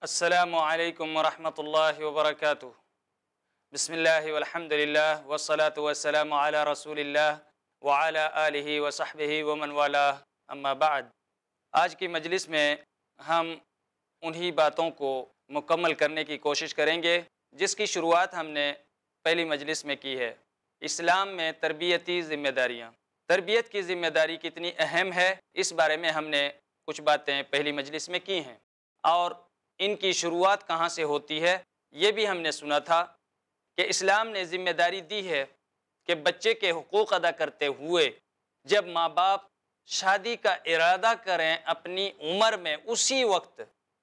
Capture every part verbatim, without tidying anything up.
السلام علیکم ورحمۃ اللہ وبرکاتہ۔ بسم اللہ والحمد للہ والصلاة والسلام علی رسول اللہ وعلی آلہ وصحبہ ومن والاه، اما بعد۔ آج کی مجلس میں ہم انہی باتوں کو مکمل کرنے کی کوشش کریں گے جس کی شروعات ہم نے پہلی مجلس میں کی ہے۔ اسلام میں تربیتی ذمہ داریاں، تربیت کی ذمہ داری کتنی اہم ہے، اس بارے میں ہم نے کچھ باتیں پہلی مجلس میں کی ہیں، اور ان کی شروعات کہاں سے ہوتی ہے یہ بھی ہم نے سنا تھا کہ اسلام نے ذمہ داری دی ہے کہ بچے کے حقوق ادا کرتے ہوئے جب ماں باپ شادی کا ارادہ کریں اپنی عمر میں، اسی وقت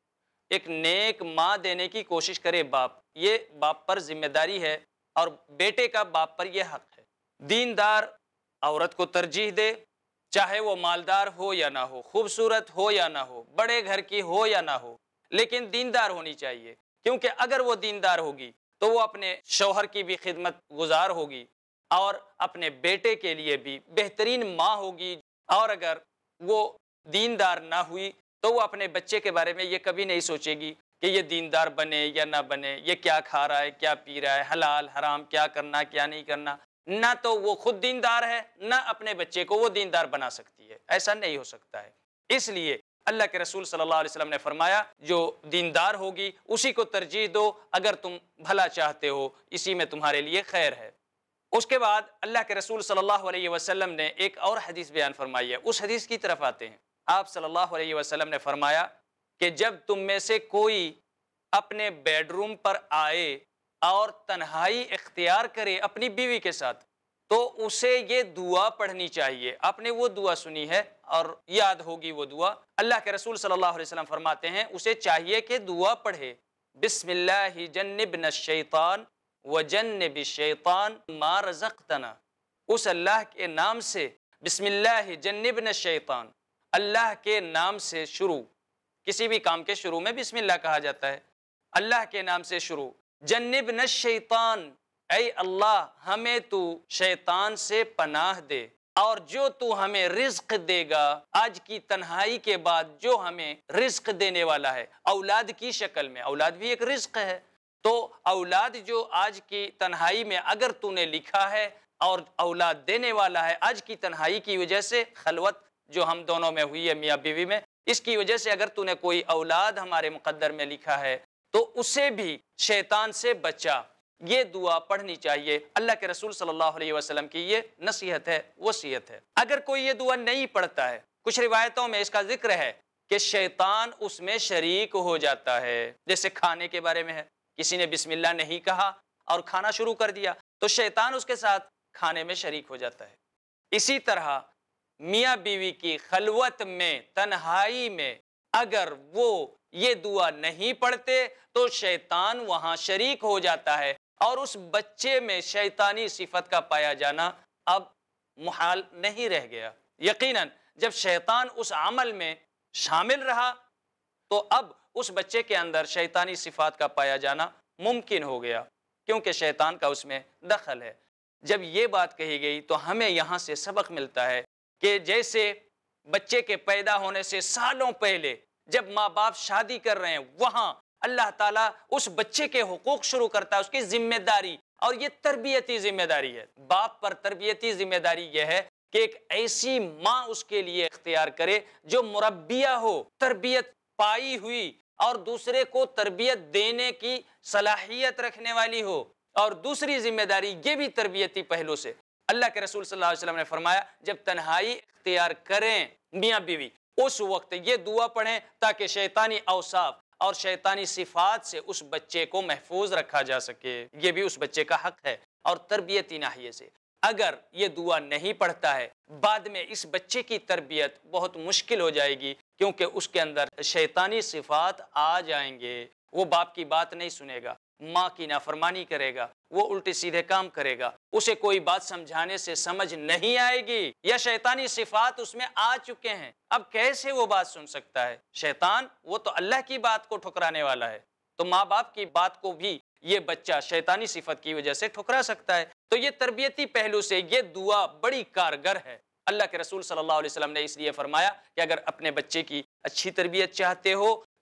ایک نیک ماں دینے کی کوشش کرے باپ۔ یہ باپ پر ذمہ داری ہے اور بیٹے کا باپ پر یہ حق ہے۔ دیندار عورت کو ترجیح دے، چاہے وہ مالدار ہو یا نہ ہو، خوبصورت ہو یا نہ ہو، بڑے گھر کی ہو یا نہ ہو، لیکن دیندار ہونی چاہیے، کیونکہ اگر وہ دیندار ہوگی تو وہ اپنے شوہر کی بھی خدمت گزار ہوگی اور اپنے بیٹے کے لیے بھی بہترین ماں ہوگی، اور اگر وہ دیندار نہ ہوئی تو وہ اپنے بچے کے بارے میں یہ کبھی نہیں سوچے گی کہ یہ دیندار بنے یا نہ بنے، یہ کیا کھا رہا ہے، کیا پی رہا ہے، حلال حرام کیا کرنا کیا نہیں کرنا۔ نہ تو وہ خود دیندار ہے، نہ اپنے بچے کو وہ دیندار بنا سکتی ہے، ایسا نہیں ہو سکتا ہے۔ اس لیے اللہ کے رسول صلی اللہ علیہ وسلم نے فرمایا جو دیندار ہوگی اسی کو ترجیح دو اگر تم بھلا چاہتے ہو، اسی میں تمہارے لیے خیر ہے۔ اس کے بعد اللہ کے رسول صلی اللہ علیہ وسلم نے ایک اور حدیث بیان فرمائی ہے، اس حدیث کی طرف آتے ہیں۔ آپ صلی اللہ علیہ وسلم نے فرمایا کہ جب تم میں سے کوئی اپنے بیڈ روم پر آئے اور تنہائی اختیار کرے اپنی بیوی کے ساتھ تو اسے یہ دعا پڑھنی چاہیے۔ آپ نے وہ دعا سنی ہے اور یاد ہوگی وہ دعا۔ اللہ کے رسول صلی اللہ علیہ وسلم فرماتے ہیں اسے چاہیے کہ دعا پڑھے، بسم اللہ جنبنا الشیطان وجنب الشیطان ما رزقتنا۔ اس اللہ کے نام سے، بسم اللہ جنبنا الشیطان، اللہ کے نام سے شروع، کسی بھی کام کے شروع میں بسم اللہ کہا جاتا ہے، اللہ کے نام سے شروع۔ جنبنا الشیطان، اے اللہ ہمیں تو شیطان سے پناہ دے، اور جو تو ہمیں رزق دے گا، آج کی تنہائی کے بعد جو ہمیں رزق دینے والا ہے اولاد کی شکل میں، اولاد بھی ایک رزق ہے، تو اولاد جو آج کی تنہائی میں اگر تو نے لکھا ہے اور اولاد دینے والا ہے، آج کی تنہائی کی وجہ سے خلوت جو ہم دونوں میں ہوئی ہے میاں بیوی میں، اس کی وجہ سے اگر تو نے کوئی اولاد ہمارے مقدر میں لکھا ہے تو اسے بھی شیطان سے بچا۔ یہ دعا پڑھنی چاہیے، اللہ کے رسول صلی اللہ علیہ وسلم کی یہ نصیحت ہے، وصیت ہے۔ اگر کوئی یہ دعا نہیں پڑھتا ہے، کچھ روایتوں میں اس کا ذکر ہے کہ شیطان اس میں شریک ہو جاتا ہے، جیسے کھانے کے بارے میں ہے، کسی نے بسم اللہ نہیں کہا اور کھانا شروع کر دیا تو شیطان اس کے ساتھ کھانے میں شریک ہو جاتا ہے۔ اسی طرح میاں بیوی کی خلوت میں، تنہائی میں اگر وہ یہ دعا نہیں پڑھتے تو شیطان وہاں شریک ہو جاتا ہے، اور اس بچے میں شیطانی صفت کا پایا جانا اب محال نہیں رہ گیا۔ یقیناً جب شیطان اس عمل میں شامل رہا تو اب اس بچے کے اندر شیطانی صفات کا پایا جانا ممکن ہو گیا، کیونکہ شیطان کا اس میں دخل ہے۔ جب یہ بات کہی گئی تو ہمیں یہاں سے سبق ملتا ہے کہ جیسے بچے کے پیدا ہونے سے سالوں پہلے جب ماں باپ شادی کر رہے ہیں، وہاں اللہ تعالیٰ اس بچے کے حقوق شروع کرتا ہے، اس کی ذمہ داری، اور یہ تربیتی ذمہ داری ہے۔ باپ پر تربیتی ذمہ داری یہ ہے کہ ایک ایسی ماں اس کے لیے اختیار کرے جو مربیہ ہو، تربیت پائی ہوئی، اور دوسرے کو تربیت دینے کی صلاحیت رکھنے والی ہو۔ اور دوسری ذمہ داری یہ بھی تربیتی پہلو سے، اللہ کے رسول صلی اللہ علیہ وسلم نے فرمایا جب تنہائی اختیار کریں میاں بیوی اس وقت یہ دعا پڑھیں تاکہ شیطانی اوصاف اور شیطانی صفات سے اس بچے کو محفوظ رکھا جا سکے۔ یہ بھی اس بچے کا حق ہے۔ اور تربیتی ناحیے سے اگر یہ دعا نہیں پڑھتا ہے، بعد میں اس بچے کی تربیت بہت مشکل ہو جائے گی، کیونکہ اس کے اندر شیطانی صفات آ جائیں گے۔ وہ باپ کی بات نہیں سنے گا، ماں کی نافرمانی کرے گا، وہ الٹے سیدھے کام کرے گا، اسے کوئی بات سمجھانے سے سمجھ نہیں آئے گی، یا شیطانی صفات اس میں آ چکے ہیں، اب کیسے وہ بات سن سکتا ہے؟ شیطان وہ تو اللہ کی بات کو ٹھکرانے والا ہے، تو ماں باپ کی بات کو بھی یہ بچہ شیطانی صفت کی وجہ سے ٹھکرا سکتا ہے۔ تو یہ تربیتی پہلو سے یہ دعا بڑی کارگر ہے۔ اللہ کے رسول صلی اللہ علیہ وسلم نے اس لیے فرمایا کہ اگر اپنے بچے کی اچھی تربیت چاہتے ہو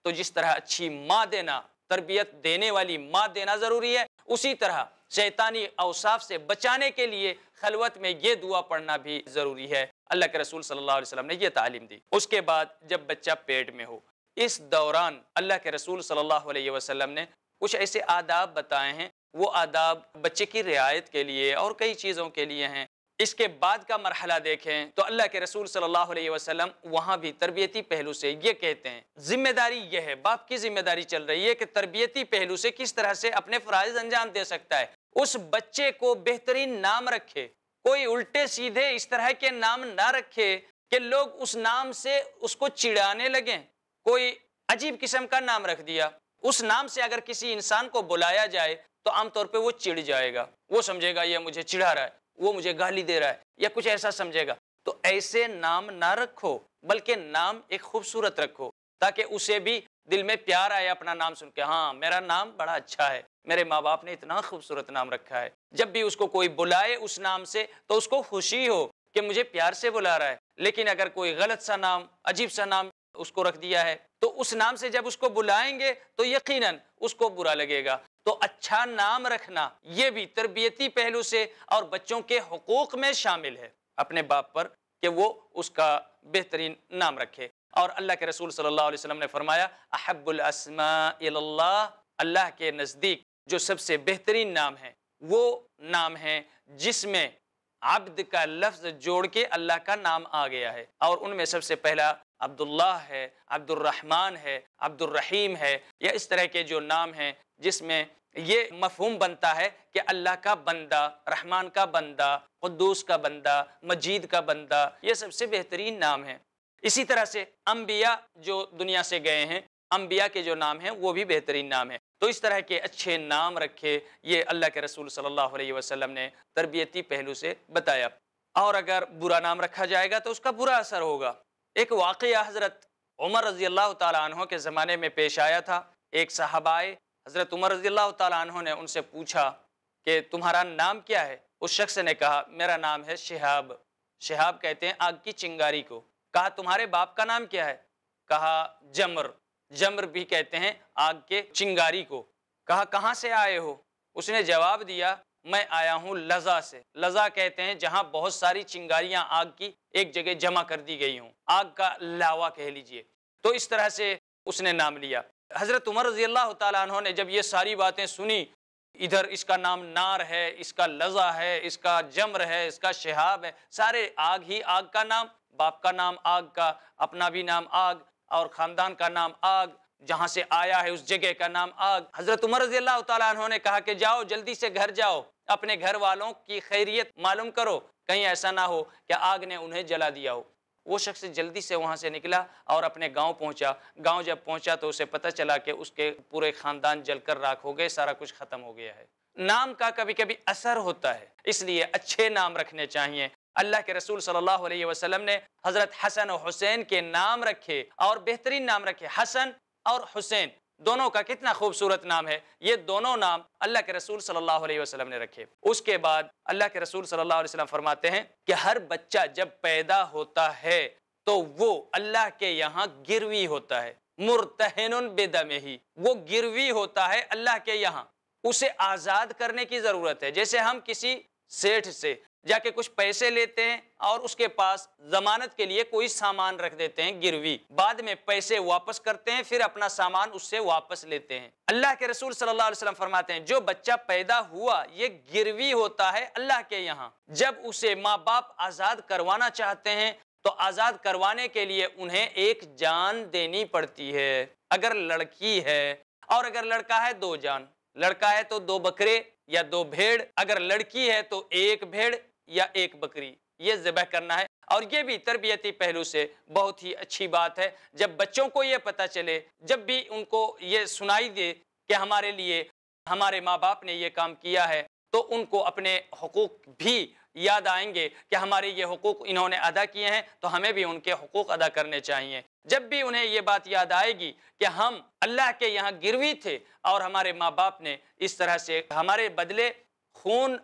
تو جس طرح اچھی ماں دینا، تربیت دینے والی ماں دینا ضروری ہے، اسی طرح شیطانی اوصاف سے بچانے کے لیے خلوت میں یہ دعا پڑھنا بھی ضروری ہے۔ اللہ کے رسول صلی اللہ علیہ وسلم نے یہ تعلیم دی۔ اس کے بعد جب بچہ پیٹ میں ہو، اس دوران اللہ کے رسول صلی اللہ علیہ وسلم نے کچھ ایسے آداب بتائے ہیں، وہ آداب بچے کی رعایت کے لیے اور کئی چیزوں کے لیے ہیں۔ اس کے بعد کا مرحلہ دیکھیں تو اللہ کے رسول صلی اللہ علیہ وسلم وہاں بھی تربیتی پہلو سے یہ کہتے ہیں، ذمہ داری یہ ہے، باپ کی ذمہ داری چل رہی ہے کہ تربیتی پہلو سے کس طرح سے اپنے فرائض انجام دے سکتا ہے۔ اس بچے کو بہترین نام رکھے، کوئی الٹے سیدھے اس طرح کے نام نہ رکھے کہ لوگ اس نام سے اس کو چڑھانے لگیں۔ کوئی عجیب قسم کا نام رکھ دیا، اس نام سے اگر کسی انسان کو بلایا جائے تو عام طور پہ وہ چڑھ جائے گا، وہ سمجھے گا یہ مجھے چڑھا رہا ہے، وہ مجھے گالی دے رہا ہے، یا کچھ ایسا سمجھے گا۔ تو ایسے نام نہ رکھو، بلکہ نام ایک خوبصورت رکھو تاکہ اسے بھی دل میں پیار آئے اپنا نام سن کے، ہاں میرا نام بڑا اچھا ہے، میرے ماں باپ نے اتنا خوبصورت نام رکھا ہے۔ جب بھی اس کو کوئی بلائے اس نام سے تو اس کو خوشی ہو کہ مجھے پیار سے بلا رہا ہے۔ لیکن اگر کوئی غلط سا نام، عجیب سا نام اس کو رکھ دیا ہے تو اس نام سے جب اس کو بلائیں گے تو یقیناً اس کو برا لگے گا۔ تو اچھا نام رکھنا یہ بھی تربیتی پہلو سے اور بچوں کے حقوق میں شامل ہے اپنے باپ پر کہ وہ اس کا بہترین نام رکھے۔ اور اللہ کے رسول صلی اللہ علیہ وسلم نے فرمایا، احب الاسماء اللہ، اللہ کے نزدیک جو سب سے بہترین نام ہے وہ نام ہے جس میں عبد کا لفظ جوڑ کے اللہ کا نام آ گیا ہے، اور ان میں سب سے پہلا عبداللہ ہے، عبد الرحمن ہے، عبد الرحیم ہے، یا اس طرح کے جو نام ہیں جس میں یہ مفہوم بنتا ہے کہ اللہ کا بندہ، رحمان کا بندہ، قدوس کا بندہ، مجید کا بندہ، یہ سب سے بہترین نام ہے۔ اسی طرح سے انبیاء جو دنیا سے گئے ہیں، انبیاء کے جو نام ہیں وہ بھی بہترین نام ہیں۔ تو اس طرح کے اچھے نام رکھے، یہ اللہ کے رسول صلی اللہ علیہ وسلم نے تربیتی پہلو سے بتایا۔ اور اگر برا نام رکھا جائے گا تو اس کا برا اثر ہوگا۔ ایک واقعہ حضرت عمر رضی اللہ تعالیٰ عنہ کے زمانے میں پیش آیا تھا۔ ایک صحابہ آئے، حضرت عمر رضی اللہ تعالیٰ عنہ نے ان سے پوچھا کہ تمہارا نام کیا ہے؟ اس شخص نے کہا میرا نام ہے شہاب۔ شہاب کہتے ہیں آگ کی چنگاری کو۔ کہا تمہارے باپ کا نام کیا ہے؟ کہا جمر۔ جمر بھی کہتے ہیں آگ کے چنگاری کو۔ کہا کہاں سے آئے ہو؟ اس نے جواب دیا میں آیا ہوں لظا سے۔ لظا کہتے ہیں جہاں بہت ساری چنگاریاں آگ کی ایک جگہ جمع کر دی گئی ہوں، آگ کا لاوا کہہ لیجئے۔ تو اس طرح سے اس نے نام لیا۔ حضرت عمر رضی اللہ تعالیٰ عنہ نے جب یہ ساری باتیں سنی، ادھر اس کا نام نار ہے، اس کا لظا ہے، اس کا جمر ہے، اس کا شہاب ہے، سارے آگ ہی آگ کا نام، باپ کا نام آگ کا، اپنا بھی نام آگ، اور خاندان کا نام آگ، جہاں سے آیا ہے اس جگہ کا نام آگ۔ حضرت عمر رضی اللہ تعالیٰ عنہ نے کہا کہ جاؤ جلدی سے گھر جاؤ، اپنے گھر والوں کی خیریت معلوم کرو، کہیں ایسا نہ ہو کہ آگ نے انہیں جلا دیا ہو۔ وہ شخص جلدی سے وہاں سے نکلا اور اپنے گاؤں پہنچا۔ گاؤں جب پہنچا تو اسے پتہ چلا کہ اس کے پورے خاندان جل کر راکھ ہو گئے، سارا کچھ ختم ہو گیا ہے۔ نام کا کبھی کبھی اثر ہوتا ہے، اس لیے اچھے نام رکھنے چاہیے۔ اللہ کے رسول صلی اللہ علیہ وسلم نے حضرت حسن و حسین کے نام رکھے، اور بہترین نام رکھے۔ حسن اور حسین دونوں کا کتنا خوبصورت نام ہے، یہ دونوں نام اللہ کے رسول صلی اللہ علیہ وسلم نے رکھے۔ اس کے بعد اللہ کے رسول صلی اللہ علیہ وسلم فرماتے ہیں کہ ہر بچہ جب پیدا ہوتا ہے تو وہ اللہ کے یہاں گروی ہوتا ہے، مرتہن بدمہ، وہ گروی ہوتا ہے اللہ کے یہاں۔ اسے آزاد کرنے کی ضرورت ہے۔ جیسے ہم کسی سیٹھ سے جا کے کچھ پیسے لیتے ہیں اور اس کے پاس ضمانت کے لیے کوئی سامان رکھ دیتے ہیں گروی، بعد میں پیسے واپس کرتے ہیں، پھر اپنا سامان اس سے واپس لیتے ہیں۔ اللہ کے رسول صلی اللہ علیہ وسلم فرماتے ہیں جو بچہ پیدا ہوا یہ گروی ہوتا ہے اللہ کے یہاں۔ جب اسے ماں باپ آزاد کروانا چاہتے ہیں تو آزاد کروانے کے لیے انہیں ایک جان دینی پڑتی ہے۔ اگر لڑکی ہے اور اگر لڑکا ہے دو جان، لڑکا ہے تو دو بکرے یا دو بھیڑ، اگر لڑکی ہے تو ایک بھیڑ یا ایک بکری، یہ ذبح کرنا ہے۔ اور یہ بھی تربیتی پہلو سے بہت ہی اچھی بات ہے۔ جب بچوں کو یہ پتہ چلے، جب بھی ان کو یہ سنائی دے کہ ہمارے لیے ہمارے ماں باپ نے یہ کام کیا ہے، تو ان کو اپنے حقوق بھی یاد آئیں گے کہ ہمارے یہ حقوق انہوں نے ادا کیے ہیں تو ہمیں بھی ان کے حقوق ادا کرنے چاہیے۔ جب بھی انہیں یہ بات یاد آئے گی کہ ہم اللہ کے یہاں گروی تھے اور ہمارے ماں باپ نے اس طرح سے ہمارے بدلے خون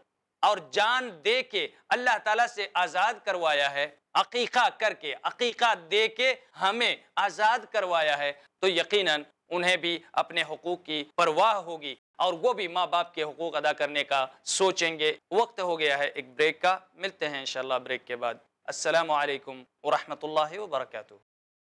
اور جان دے کے اللہ تعالیٰ سے آزاد کروایا ہے، عقیقہ کر کے، عقیقہ دے کے ہمیں آزاد کروایا ہے، تو یقیناً انہیں بھی اپنے حقوق کی پرواہ ہوگی اور وہ بھی ماں باپ کے حقوق ادا کرنے کا سوچیں گے۔ وقت ہو گیا ہے ایک بریک کا، ملتے ہیں انشاءاللہ بریک کے بعد۔ السلام علیکم ورحمۃ اللہ وبرکاتہ۔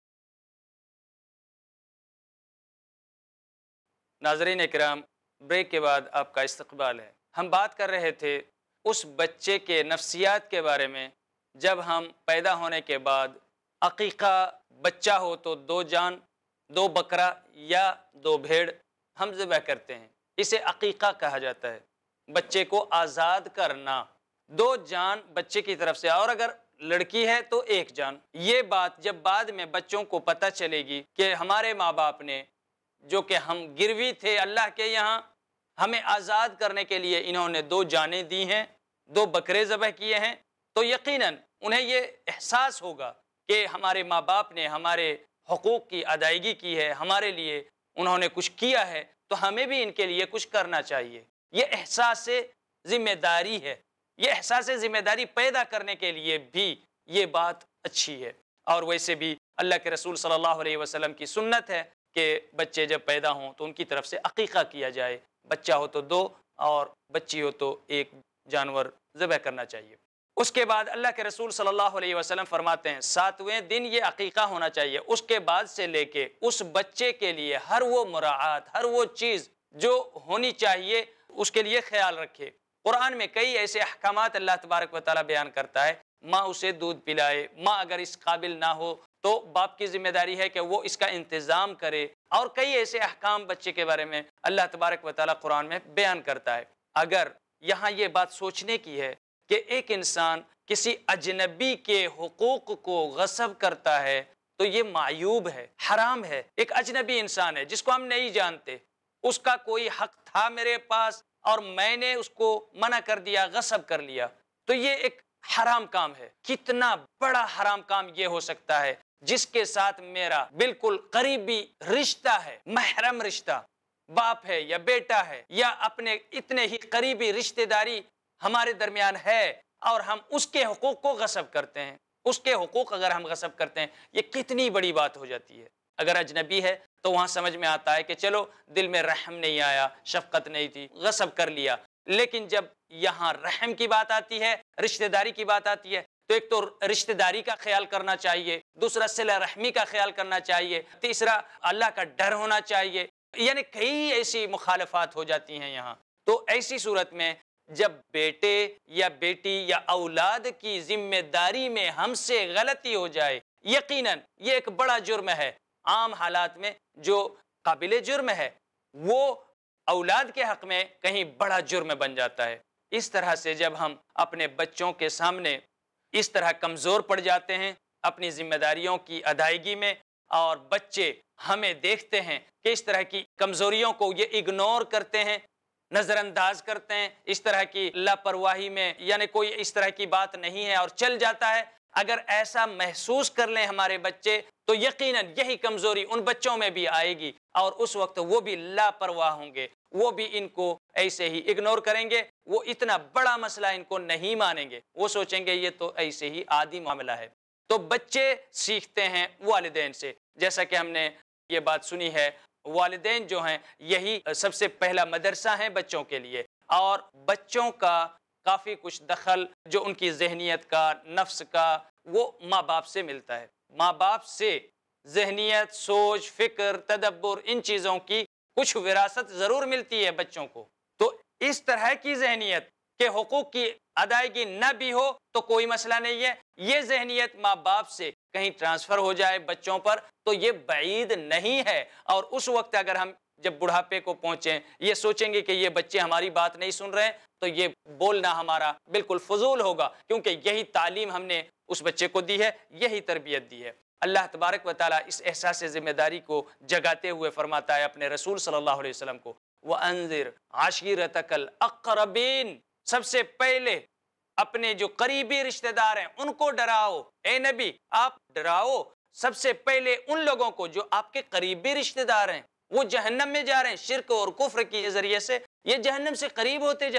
ناظرین اکرام، بریک کے بعد آپ کا استقبال ہے۔ ہم بات کر رہے تھے اس بچے کے نفسیات کے بارے میں جب ہم پیدا ہونے کے بعد عقیقہ بچہ ہو تو دو جان، دو بکرا یا دو بھیڑ ہم ذبح کرتے ہیں، اسے عقیقہ کہا جاتا ہے، بچے کو آزاد کرنا، دو جان بچے کی طرف سے، اور اگر لڑکی ہے تو ایک جان۔ یہ بات جب بعد میں بچوں کو پتہ چلے گی کہ ہمارے ماں باپ نے جو کہ ہم گروی تھے اللہ کے یہاں، ہمیں آزاد کرنے کے لیے انہوں نے دو جانیں دی ہیں، دو بکرے ذبح کیے ہیں، تو یقیناً انہیں یہ احساس ہوگا کہ ہمارے ماں باپ نے ہمارے حقوق کی ادائیگی کی ہے، ہمارے لیے انہوں نے کچھ کیا ہے، تو ہمیں بھی ان کے لیے کچھ کرنا چاہیے۔ یہ احساس ذمہ داری ہے، یہ احساس ذمہ داری پیدا کرنے کے لیے بھی یہ بات اچھی ہے۔ اور ویسے بھی اللہ کے رسول صلی اللہ علیہ وسلم کی سنت ہے کہ بچے جب پیدا ہوں تو ان کی طرف سے عقیقہ کیا جائے، بچہ ہو تو دو اور بچی ہو تو ایک جانور ذبح کرنا چاہیے۔ اس کے بعد اللہ کے رسول صلی اللہ علیہ وسلم فرماتے ہیں ساتویں دن یہ عقیقہ ہونا چاہیے، اس کے بعد سے لے کے اس بچے کے لیے ہر وہ مراعات، ہر وہ چیز جو ہونی چاہیے اس کے لیے خیال رکھے۔ قرآن میں کئی ایسے احکامات اللہ تبارک و تعالیٰ بیان کرتا ہے، ماں اسے دودھ پلائے، ماں اگر اس قابل نہ ہو تو باپ کی ذمہ داری ہے کہ وہ اس کا انتظام کرے، اور کئی ایسے احکام بچے کے بارے میں اللہ تبارک و تعالیٰ قرآن میں بیان کرتا ہے۔ اگر یہاں یہ بات سوچنے کی ہے کہ ایک انسان کسی اجنبی کے حقوق کو غصب کرتا ہے تو یہ معیوب ہے، حرام ہے۔ ایک اجنبی انسان ہے جس کو ہم نہیں جانتے، اس کا کوئی حق تھا میرے پاس اور میں نے اس کو منع کر دیا، غصب کر لیا، تو یہ ایک حرام کام ہے۔ کتنا بڑا حرام کام یہ ہو سکتا ہے جس کے ساتھ میرا بالکل قریبی رشتہ ہے، محرم رشتہ، باپ ہے یا بیٹا ہے یا اپنے اتنے ہی قریبی رشتہ داری ہمارے درمیان ہے، اور ہم اس کے حقوق کو غصب کرتے ہیں۔ اس کے حقوق اگر ہم غصب کرتے ہیں یہ کتنی بڑی بات ہو جاتی ہے۔ اگر اجنبی ہے تو وہاں سمجھ میں آتا ہے کہ چلو دل میں رحم نہیں آیا، شفقت نہیں تھی، غصب کر لیا، لیکن جب یہاں رحم کی بات آتی ہے، رشتہ داری کی بات آتی ہے، تو ایک تو رشتہ داری کا خیال کرنا چاہیے، دوسرا صلہ رحمی کا خیال کرنا چاہیے، تیسرا اللہ کا ڈر ہونا چاہیے، یعنی کئی ایسی مخالفات ہو جاتی ہیں یہاں۔ تو ایسی صورت میں جب بیٹے یا بیٹی یا اولاد کی ذمہ داری میں ہم سے غلطی ہو جائے، یقیناً یہ ایک بڑا جرم ہے۔ عام حالات میں جو قابل جرم ہے وہ اولاد کے حق میں کہیں بڑا جرم بن جاتا ہے۔ اس طرح سے جب ہم اپنے بچوں کے سامنے اس طرح کمزور پڑ جاتے ہیں اپنی ذمہ داریوں کی ادائیگی میں، اور بچے ہمیں دیکھتے ہیں کہ اس طرح کی کمزوریوں کو یہ اگنور کرتے ہیں، نظر انداز کرتے ہیں، اس طرح کی لاپرواہی میں، یعنی کوئی اس طرح کی بات نہیں ہے اور چل جاتا ہے، اگر ایسا محسوس کر لیں ہمارے بچے تو یقیناً یہی کمزوری ان بچوں میں بھی آئے گی، اور اس وقت وہ بھی لاپرواہ ہوں گے، وہ بھی ان کو ایسے ہی اگنور کریں گے، وہ اتنا بڑا مسئلہ ان کو نہیں مانیں گے، وہ سوچیں گے یہ تو ایسے ہی عادی معاملہ ہے۔ تو بچے سیکھتے ہیں والدین سے، جیسا کہ ہم نے یہ بات سنی ہے، والدین جو ہیں یہی سب سے پہلا مدرسہ ہیں بچوں کے لیے، اور بچوں کا کافی کچھ دخل جو ان کی ذہنیت کا، نفس کا، وہ ماں باپ سے ملتا ہے۔ ماں باپ سے ذہنیت، سوچ، فکر، تدبر، ان چیزوں کی کچھ وراثت ضرور ملتی ہے بچوں کو۔ تو اس طرح کی ذہنیت کہ حقوق کی ادائیگی نہ بھی ہو تو کوئی مسئلہ نہیں ہے، یہ ذہنیت ماں باپ سے کہیں ٹرانسفر ہو جائے بچوں پر تو یہ بعید نہیں ہے، اور اس وقت اگر ہم جب بڑھاپے کو پہنچیں یہ سوچیں گے کہ یہ بچے ہماری بات نہیں سن رہے ہیں تو یہ بولنا ہمارا بالکل فضول ہوگا، کیونکہ یہی تعلیم ہم نے اس بچے کو دی ہے، یہی تربیت دی ہے۔ اللہ تبارک و تعالیٰ اس احساس ذمہ داری کو جگاتے ہوئے فرماتا ہے اپنے رسول صلی اللہ علیہ وسلم کو، وَأَنذِرْ عَشِيرَتَكَ الْأَقْرَبِينَ، سب سے پہلے اپنے جو قریبی رشتہ دار ہیں ان کو ڈراؤ۔ اے نبی آپ ڈراؤ سب سے پہلے ان لوگوں کو جو آپ کے قریبی رشتہ دار ہیں، وہ جہنم میں جا رہے ہیں، شرک اور کفر کے ذریعے سے یہ جہنم سے قریب ہوتے جا رہے ہیں،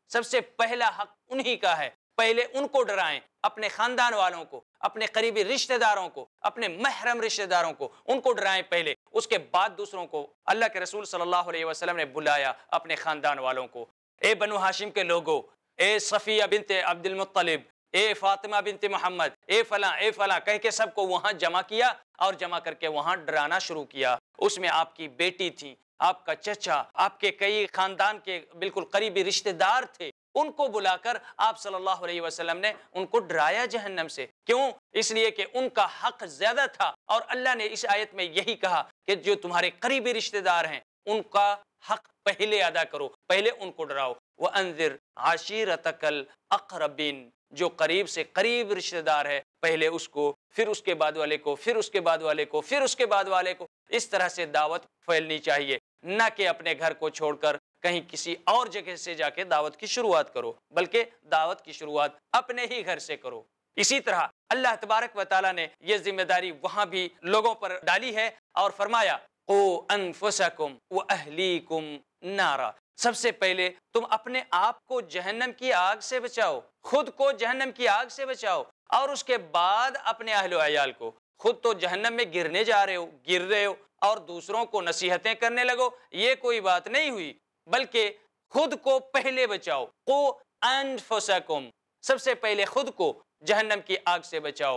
سب سے پہلا حق انہی کا ہے، پہلے ان کو ڈرائیں، اپنے خاندان والوں کو، اپنے قریبی رشتہ داروں کو، اپنے محرم رشتہ داروں کو، ان کو ڈرائیں پہلے، اس کے بعد دوسروں کو۔ اللہ کے رسول صلی اللہ علیہ وسلم نے بلایا اپنے خاندان والوں کو، اے بنو ہاشم کے لوگوں، اے صفیہ بنت عبد المطلب، اے فاطمہ بنت محمد، اے فلاں اے فلاں کہہ کے سب کو وہاں جمع کیا، اور جمع کر کے وہاں ڈرانا شروع کیا۔ اس میں آپ کی بیٹی تھی، آپ کا چچا، آپ کے کئی خاندان کے بالکل قریبی رشتہ دار تھے، ان کو بلا کر آپ صلی اللہ علیہ وسلم نے ان کو ڈرایا جہنم سے۔ کیوں؟ اس لیے کہ ان کا حق زیادہ تھا، اور اللہ نے اس آیت میں یہی کہا کہ جو تمہارے قریبی رشتہ دار ہیں ان کا حق پہلے ادا کرو، پہلے ان کو ڈراؤ۔ وَأَنذِرْ عَشِيرَتَكَ الْأَقْرَبِينَ، جو قریب سے قریب رشتہ دار ہے پہلے اس کو، پھر اس کے بعد والے کو، پھر اس کے بعد والے کو، پھر اس کے بعد والے کو۔ اس طرح سے دعوت پھیلنی چاہیے، نہ کہ اپنے گھر کو چھوڑ کر کہیں کسی اور جگہ سے جا کے دعوت کی شروعات کرو، بلکہ دعوت کی شروعات اپنے ہی گھر سے کرو۔ اسی طرح اللہ تبارک و تعالیٰ نے یہ ذمہ داری وہاں بھی لوگوں پر ڈالی ہے اور فرمایا قُوا أَنفُسَكُمْ وَأَهْلِيكُمْ نَارًا، سب سے پہلے تم اپنے آپ کو جہنم کی آگ سے بچاؤ، خود کو جہنم کی آگ سے بچاؤ، اور اس کے بعد اپنے اہل و عیال کو۔ خود تو جہنم میں گرنے جا رہے ہو، گر رہے ہو، اور دوسروں کو نصیحتیں کرنے لگو، یہ کوئی بات نہیں ہوئی، بلکہ خود کو پہلے بچاؤ۔ قُوا أَنفُسَكُمْ، سب سے پہلے خود کو جہنم کی آگ سے بچاؤ،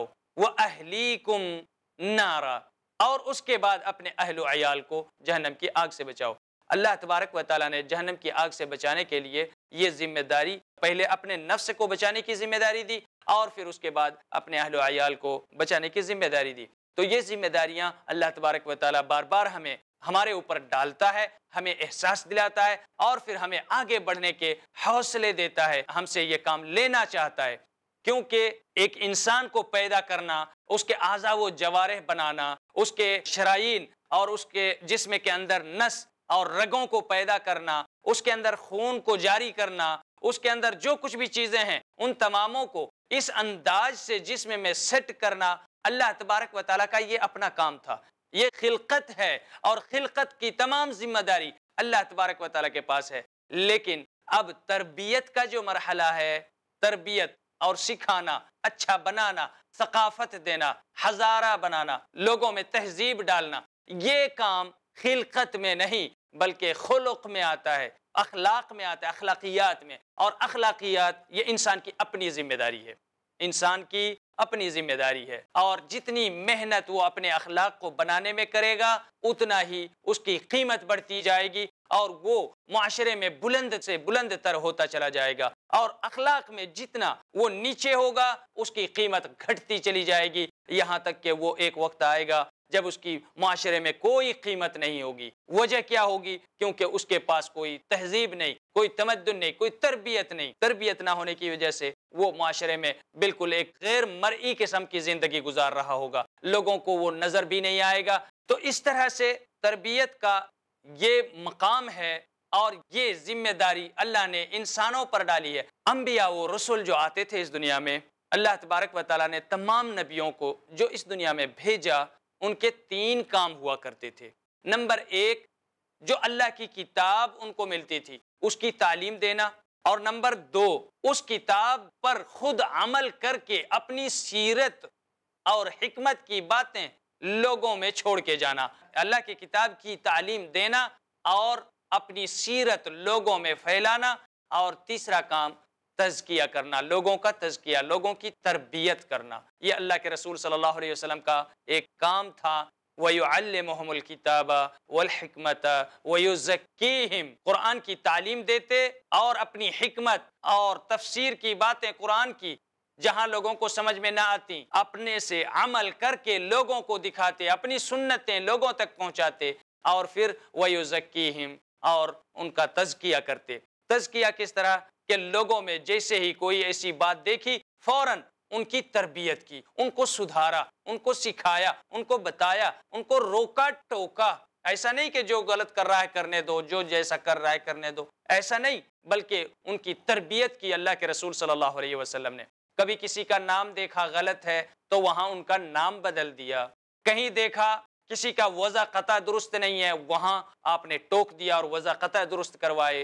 وَأَهْلِيكُمْ نَارًا، اور اس کے بعد اپنے اہل و عیال کو جہنم کی آگ سے بچاؤ۔ اللہ تبارک و تعالیٰ نے جہنم کی آگ سے بچانے کے لیے یہ ذمہ داری پہلے اپنے نفس کو بچانے کی ذمہ داری دی، اور پھر اس کے بعد اپنے اہل و عیال کو بچانے کی ذمہ داری دی۔ تو یہ ذمہ داریاں اللہ تبارک و تعالیٰ بار بار ہمیں ہمارے اوپر ڈالتا ہے، ہمیں احساس دلاتا ہے، اور پھر ہمیں آگے بڑھنے کے حوصلے دیتا ہے، ہم سے یہ کام لینا چاہتا ہے۔ کیونکہ ایک انسان کو پیدا کرنا، اس کے اعضاء و جوارح بنانا، اس کے شرائین اور اس کے جسم کے اندر نس اور رگوں کو پیدا کرنا، اس کے اندر خون کو جاری کرنا، اس کے اندر جو کچھ بھی چیزیں ہیں ان تماموں کو اس انداز سے جسم میں سیٹ کرنا اللہ تبارک و تعالیٰ کا یہ اپنا کام تھا۔ یہ خلقت ہے، اور خلقت کی تمام ذمہ داری اللہ تبارک و تعالیٰ کے پاس ہے۔ لیکن اب تربیت کا جو مرحلہ ہے، تربیت اور سکھانا، اچھا بنانا، ثقافت دینا، ہزارہ بنانا، لوگوں میں تہذیب ڈالنا، یہ کام خلقت میں نہیں بلکہ خلق میں آتا ہے، اخلاق میں آتا ہے، اخلاقیات میں۔ اور اخلاقیات یہ انسان کی اپنی ذمہ داری ہے، انسان کی اپنی ذمہ داری ہے، اور جتنی محنت وہ اپنے اخلاق کو بنانے میں کرے گا اتنا ہی اس کی قیمت بڑھتی جائے گی، اور وہ معاشرے میں بلند سے بلند تر ہوتا چلا جائے گا، اور اخلاق میں جتنا وہ نیچے ہوگا اس کی قیمت گھٹتی چلی جائے گی، یہاں تک کہ وہ ایک وقت آئے گا جب اس کی معاشرے میں کوئی قیمت نہیں ہوگی۔ وجہ کیا ہوگی؟ کیونکہ اس کے پاس کوئی تہذیب نہیں، کوئی تمدن نہیں، کوئی تربیت نہیں۔ تربیت نہ ہونے کی وجہ سے وہ معاشرے میں بالکل ایک غیر مرئی قسم کی زندگی گزار رہا ہوگا، لوگوں کو وہ نظر بھی نہیں آئے گا۔ تو اس طرح سے تربیت کا یہ مقام ہے، اور یہ ذمہ داری اللہ نے انسانوں پر ڈالی ہے۔ انبیاء و رسول جو آتے تھے اس دنیا میں، اللہ تبارک و تعالیٰ نے تمام نبیوں کو جو اس دنیا میں بھیجا، ان کے تین کام ہوا کرتے تھے۔ نمبر ایک، جو اللہ کی کتاب ان کو ملتی تھی اس کی تعلیم دینا، اور نمبر دو، اس کتاب پر خود عمل کر کے اپنی سیرت اور حکمت کی باتیں لوگوں میں چھوڑ کے جانا۔ اللہ کی کتاب کی تعلیم دینا اور اپنی سیرت لوگوں میں پھیلانا، اور تیسرا کام تزکیہ کرنا، لوگوں کا تزکیہ، لوگوں کی تربیت کرنا۔ یہ اللہ کے رسول صلی اللہ علیہ وسلم کا ایک کام تھا۔ وَيُعَلِّمُهُمُ الْكِتَابَ وَالْحِكْمَةَ وَيُزَكِّيهِمْ، قرآن کی تعلیم دیتے اور اپنی حکمت اور تفسیر کی باتیں قرآن کی جہاں لوگوں کو سمجھ میں نہ آتی اپنے سے عمل کر کے لوگوں کو دکھاتے، اپنی سنتیں لوگوں تک پہنچاتے، اور پھر وَيُزَكِّيهِمْ، اور ان کا تزکیہ کرتے۔ تزکیہ کس طرح کہ لوگوں میں جیسے ہی کوئی ایسی بات دیکھی فوراً ان کی تربیت کی، ان کو سدھارا، ان کو سکھایا، ان کو بتایا، ان کو روکا ٹوکا۔ ایسا نہیں کہ جو غلط کر رہا ہے کرنے دو، جو جیسا کر رہا ہے کرنے دو، ایسا نہیں، بلکہ ان کی تربیت کی اللہ کے رسول صلی اللہ علیہ وسلم نے۔ کبھی کسی کا نام دیکھا غلط ہے تو وہاں ان کا نام بدل دیا، کہیں دیکھا کسی کا وضع قطع درست نہیں ہے، وہاں آپ نے ٹوک دیا اور وضع قطع درست کروائے،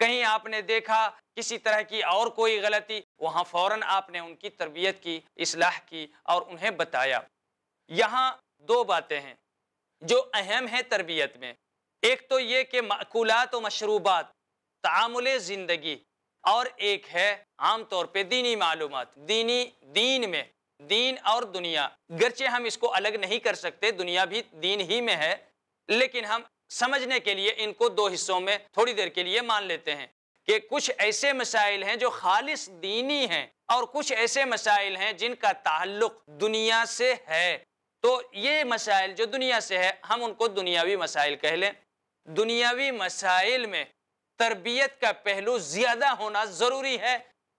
کہیں آپ نے دیکھا کسی طرح کی اور کوئی غلطی، وہاں فوراً آپ نے ان کی تربیت کی، اصلاح کی اور انہیں بتایا۔ یہاں دو باتیں ہیں جو اہم ہیں تربیت میں، ایک تو یہ کہ مأکولات و مشروبات، تعامل زندگی، اور ایک ہے عام طور پہ دینی معلومات، دینی دین میں، دین اور دنیا، گرچہ ہم اس کو الگ نہیں کر سکتے، دنیا بھی دین ہی میں ہے، لیکن ہم سمجھنے کے لیے ان کو دو حصوں میں تھوڑی دیر کے لیے مان لیتے ہیں کہ کچھ ایسے مسائل ہیں جو خالص دینی ہیں اور کچھ ایسے مسائل ہیں جن کا تعلق دنیا سے ہے۔ تو یہ مسائل جو دنیا سے ہے ہم ان کو دنیاوی مسائل کہہ لیں۔ دنیاوی مسائل میں تربیت کا پہلو زیادہ ہونا ضروری ہے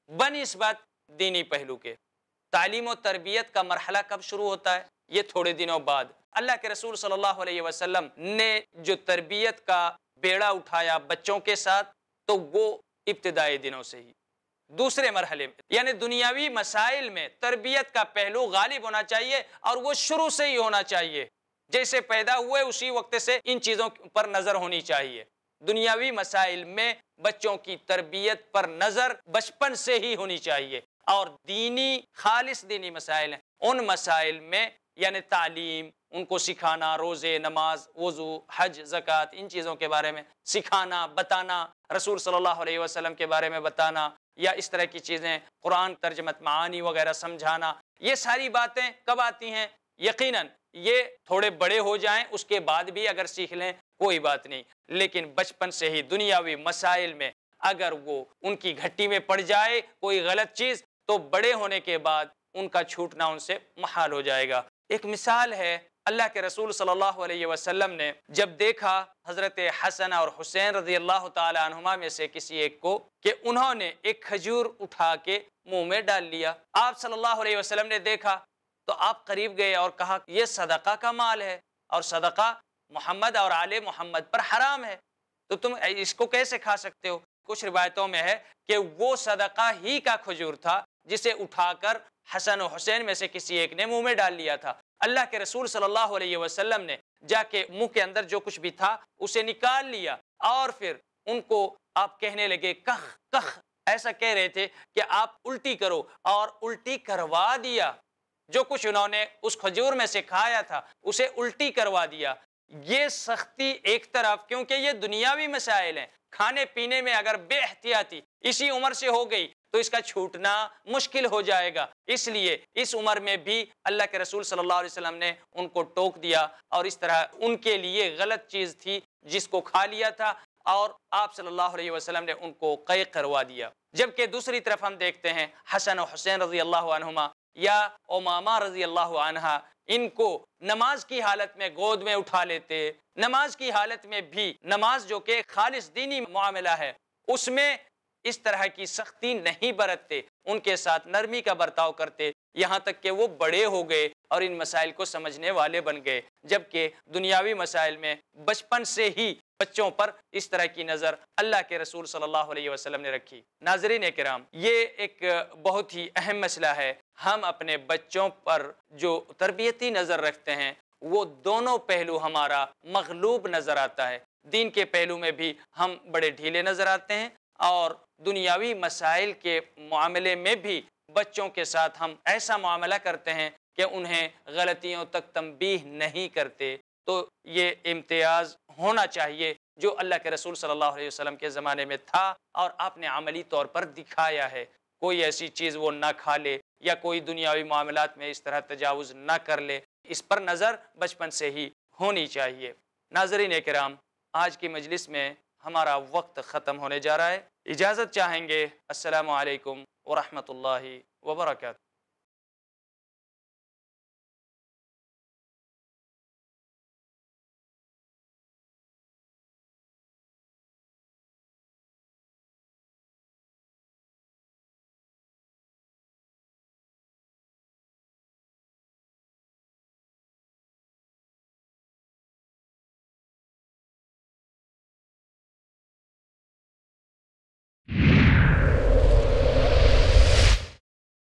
بنسبت دینی پہلو کے۔ تعلیم و تربیت کا مرحلہ کب شروع ہوتا ہے؟ یہ تھوڑے دنوں بعد۔ اللہ کے رسول صلی اللہ علیہ وسلم نے جو تربیت کا بیڑا اٹھایا بچوں کے ساتھ تو وہ ابتدائی دنوں سے ہی، دوسرے مرحلے میں، یعنی دنیاوی مسائل میں تربیت کا پہلو غالب ہونا چاہیے اور وہ شروع سے ہی ہونا چاہیے، جیسے پیدا ہوئے اسی وقت سے ان چیزوں پر نظر ہونی چاہیے۔ دنیاوی مسائل میں بچوں کی تربیت پر نظر بچپن سے ہی ہونی چاہیے، اور دینی خالص دینی مسائل ہیں ان مسائل میں یعنی تعلیم، ان کو سکھانا، روزے، نماز، وضو، حج، زکوٰۃ، ان چیزوں کے بارے میں سکھانا، بتانا، رسول صلی اللہ علیہ وسلم کے بارے میں بتانا، یا اس طرح کی چیزیں، قرآن ترجمت معانی وغیرہ سمجھانا، یہ ساری باتیں کب آتی ہیں؟ یقیناً یہ تھوڑے بڑے ہو جائیں اس کے بعد بھی اگر سیکھ لیں کوئی بات نہیں، لیکن بچپن سے ہی دنیاوی مسائل میں اگر وہ ان کی گھٹی میں پڑ جائے کوئی غلط چیز تو بڑے ہونے کے بعد ان کا چھوٹنا ان سے محال ہو جائے گا۔ ایک مثال ہے، اللہ کے رسول صلی اللہ علیہ وسلم نے جب دیکھا حضرت حسن اور حسین رضی اللہ تعالی عنہما میں سے کسی ایک کو کہ انہوں نے ایک کھجور اٹھا کے منہ میں ڈال لیا، آپ صلی اللہ علیہ وسلم نے دیکھا تو آپ قریب گئے اور کہا یہ صدقہ کا مال ہے اور صدقہ محمد اور آل محمد پر حرام ہے، تو تم اس کو کیسے کھا سکتے ہو؟ کچھ روایتوں میں ہے کہ وہ صدقہ ہی کا کھجور تھا جسے اٹھا کر حسن و حسین میں سے کسی ایک نے منہ میں ڈال لیا تھا۔ اللہ کے رسول صلی اللہ علیہ وسلم نے جا کے منہ کے اندر جو کچھ بھی تھا اسے نکال لیا اور پھر ان کو آپ کہنے لگے کخ کخ، ایسا کہہ رہے تھے کہ آپ الٹی کرو، اور الٹی کروا دیا، جو کچھ انہوں نے اس کھجور میں سے کھایا تھا اسے الٹی کروا دیا۔ یہ سختی ایک طرف، کیونکہ یہ دنیاوی مسائل ہیں، کھانے پینے میں اگر بے احتیاطی اسی عمر سے ہو گئی تو اس کا چھوٹنا مشکل ہو جائے گا، اس لیے اس عمر میں بھی اللہ کے رسول صلی اللہ علیہ وسلم نے ان کو ٹوک دیا، اور اس طرح ان کے لیے غلط چیز تھی جس کو کھا لیا تھا، اور آپ صلی اللہ علیہ وسلم نے ان کو قے کروا دیا۔ جبکہ دوسری طرف ہم دیکھتے ہیں حسن و حسین رضی اللہ عنہما یا امامہ رضی اللہ عنہا، ان کو نماز کی حالت میں گود میں اٹھا لیتے، نماز کی حالت میں بھی، نماز جو کہ خالص دینی معاملہ ہے اس میں اس طرح کی سختی نہیں برتتے، ان کے ساتھ نرمی کا برتاؤ کرتے، یہاں تک کہ وہ بڑے ہو گئے اور ان مسائل کو سمجھنے والے بن گئے، جبکہ دنیاوی مسائل میں بچپن سے ہی بچوں پر اس طرح کی نظر اللہ کے رسول صلی اللہ علیہ وسلم نے رکھی۔ ناظرین کرام، یہ ایک بہت ہی اہم مسئلہ ہے، ہم اپنے بچوں پر جو تربیتی نظر رکھتے ہیں وہ دونوں پہلو ہمارا مغلوب نظر آتا ہے، دین کے پہلو میں بھی ہم بڑے ڈھیلے نظر آتے ہیں، اور دنیاوی مسائل کے معاملے میں بھی بچوں کے ساتھ ہم ایسا معاملہ کرتے ہیں کہ انہیں غلطیوں تک تنبیہ نہیں کرتے۔ تو یہ امتیاز ہونا چاہیے جو اللہ کے رسول صلی اللہ علیہ وسلم کے زمانے میں تھا اور آپ نے عملی طور پر دکھایا ہے۔ کوئی ایسی چیز وہ نہ کھا لے یا کوئی دنیاوی معاملات میں اس طرح تجاوز نہ کر لے، اس پر نظر بچپن سے ہی ہونی چاہیے۔ ناظرین کرام، آج کی مجلس میں ہمارا وقت ختم ہونے جا رہا ہے، اجازت چاہیں گے۔ السلام علیکم ورحمۃ اللہ وبرکاتہ۔